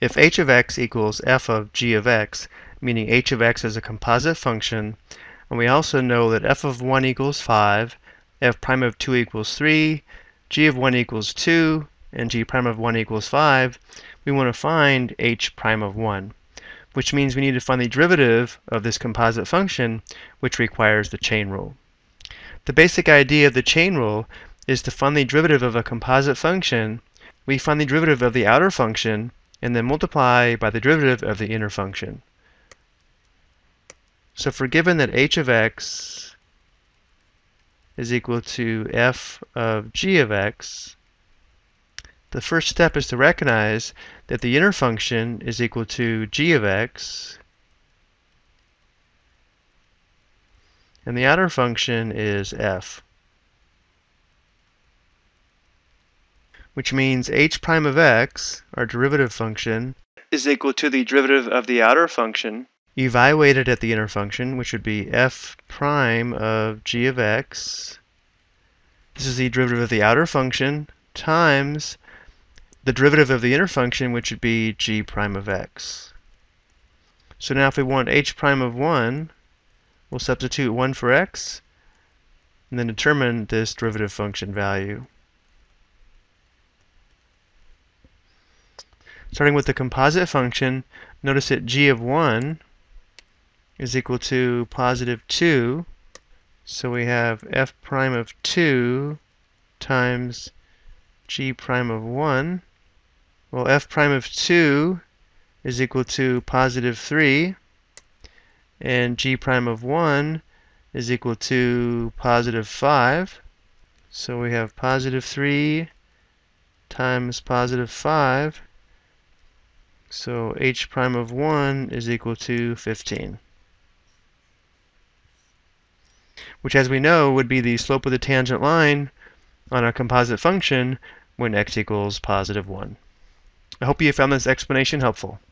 If h of x equals f of g of x, meaning h of x is a composite function, and we also know that f of 1 equals 5, f prime of 2 equals 3, g of 1 equals 2, and g prime of 1 equals 5, we want to find h prime of 1, which means we need to find the derivative of this composite function, which requires the chain rule. The basic idea of the chain rule is to find the derivative of a composite function. We find the derivative of the outer function and then multiply by the derivative of the inner function. So if we're given that h of x is equal to f of g of x, the first step is to recognize that the inner function is equal to g of x, and the outer function is f, which means h prime of x, our derivative function, is equal to the derivative of the outer function evaluated at the inner function, which would be f prime of g of x. This is the derivative of the outer function times the derivative of the inner function, which would be g prime of x. So now if we want h prime of 1, we'll substitute 1 for x, and then determine this derivative function value. Starting with the composite function, notice that g of 1 is equal to positive 2. So we have f prime of 2 times g prime of 1. Well, f prime of 2 is equal to positive 3, and g prime of 1 is equal to positive 5. So we have positive 3 times positive 5. So h prime of 1 is equal to 15, which, as we know, would be the slope of the tangent line on a composite function when x equals positive 1. I hope you found this explanation helpful.